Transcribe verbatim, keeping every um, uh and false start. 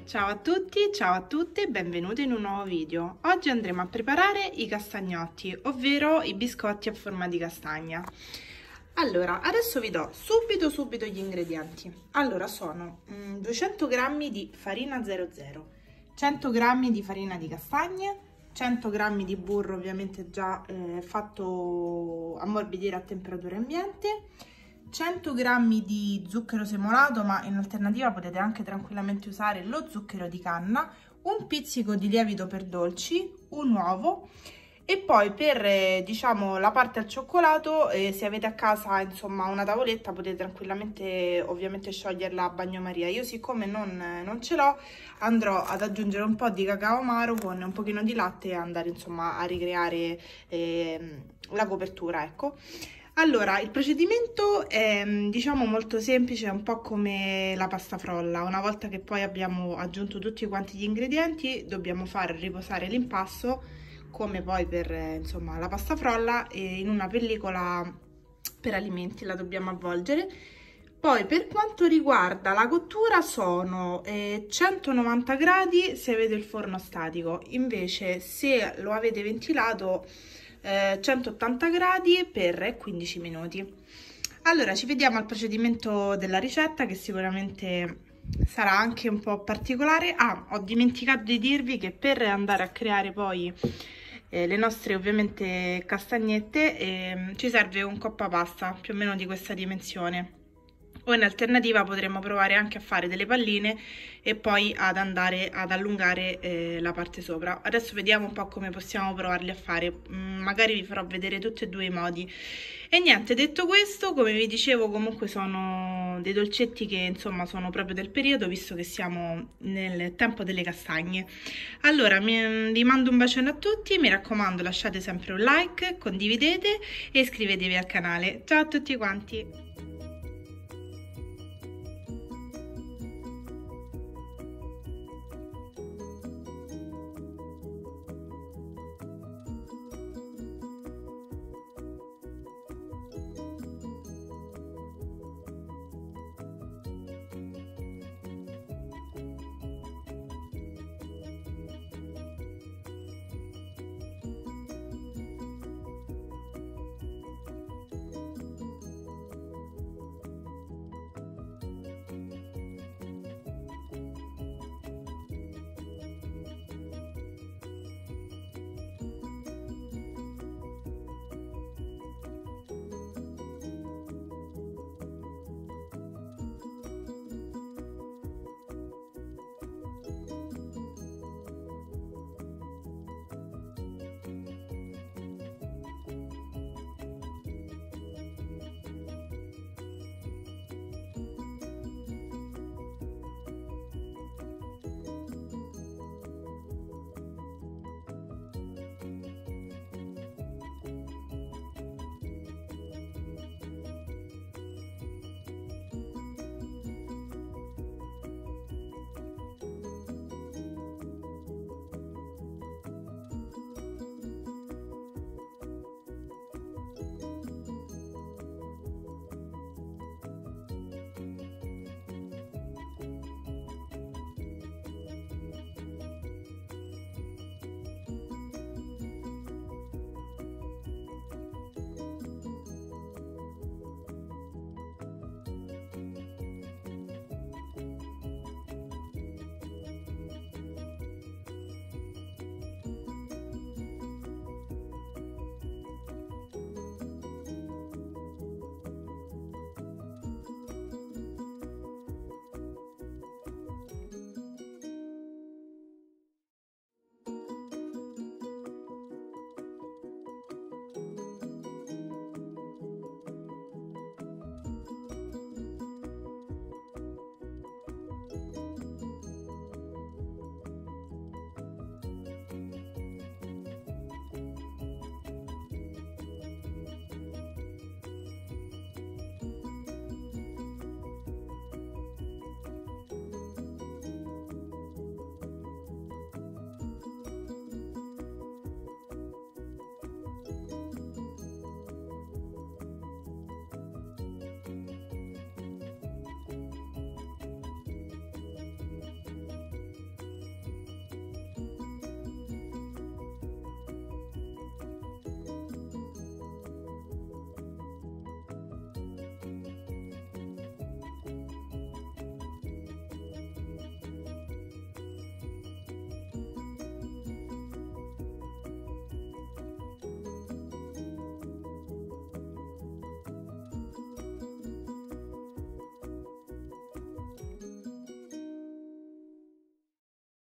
Ciao a tutti, ciao a tutte, benvenuti in un nuovo video. Oggi andremo a preparare i castagnotti, ovvero i biscotti a forma di castagna. Allora, adesso vi do subito subito gli ingredienti. Allora, sono mm, duecento grammi di farina zero zero, cento grammi di farina di castagne, cento grammi di burro ovviamente già eh, fatto ammorbidire a temperatura ambiente, cento grammi di zucchero semolato, ma in alternativa potete anche tranquillamente usare lo zucchero di canna, un pizzico di lievito per dolci, un uovo e poi per eh, diciamo la parte al cioccolato, eh, se avete a casa insomma una tavoletta potete tranquillamente ovviamente scioglierla a bagnomaria. Io siccome non, non ce l'ho andrò ad aggiungere un po' di cacao amaro con un pochino di latte e andare insomma a ricreare eh, la copertura, ecco. Allora, il procedimento è diciamo molto semplice, è un po' come la pasta frolla. Una volta che poi abbiamo aggiunto tutti quanti gli ingredienti, dobbiamo far riposare l'impasto, come poi per insomma la pasta frolla, e in una pellicola per alimenti la dobbiamo avvolgere. Poi per quanto riguarda la cottura sono eh, centonovanta gradi se avete il forno statico, invece se lo avete ventilato Eh, centottanta gradi per quindici minuti. Allora ci vediamo al procedimento della ricetta, che sicuramente sarà anche un po' particolare. Ah, ho dimenticato di dirvi che per andare a creare poi eh, le nostre ovviamente castagnette eh, ci serve un coppa pasta più o meno di questa dimensione, o in alternativa potremmo provare anche a fare delle palline e poi ad andare ad allungare eh, la parte sopra. Adesso vediamo un po' come possiamo provarli a fare, mm, magari vi farò vedere tutti e due i modi. E niente, detto questo, come vi dicevo, comunque sono dei dolcetti che insomma sono proprio del periodo, visto che siamo nel tempo delle castagne. Allora mi, vi mando un bacione a tutti, mi raccomando lasciate sempre un like, condividete e iscrivetevi al canale. Ciao a tutti quanti!